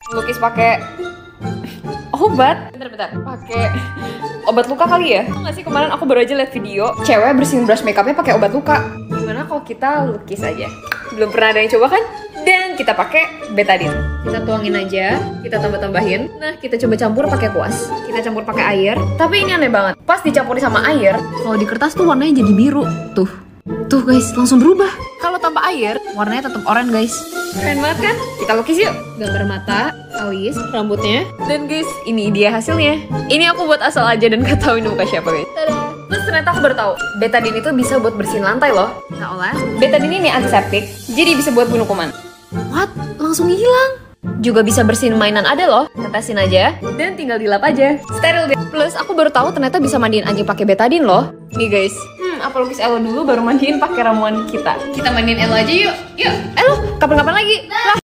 Lukis pakai obat. Bentar. Pakai obat luka kali ya? Tau gak sih kemarin aku baru aja liat video cewek bersihin brush makeupnya pakai obat luka. Gimana kalau kita lukis aja? Belum pernah ada yang coba kan? Dan kita pakai betadine. Kita tuangin aja, kita tambah-tambahin. Nah, kita coba campur pakai kuas. Kita campur pakai air. Tapi ini aneh banget. Pas dicampurin sama air, kalau di kertas tuh warnanya jadi biru. Tuh guys, langsung berubah. Kalau tanpa air, warnanya tetap oranye guys. Keren banget kan? Kita lukis yuk. Gambar mata, alis, rambutnya. Dan guys, ini dia hasilnya. Ini aku buat asal aja dan gak tahu ini muka siapa guys. Tada! Terus ternyata aku baru tahu, betadine itu bisa buat bersihin lantai loh. Kita olah. Betadine ini antiseptik, jadi bisa buat bunuh kuman. What? Langsung hilang? Juga bisa bersihin mainan ada loh. Tetesin aja, dan tinggal dilap aja. Steril deh. Plus, aku baru tahu ternyata bisa mandiin anjing pakai betadine loh. Nih guys. Apa lukis Elo dulu baru mandiin pakai ramuan kita. Kita mandiin Elo aja yuk. Elo, kapan-kapan lagi. Lah.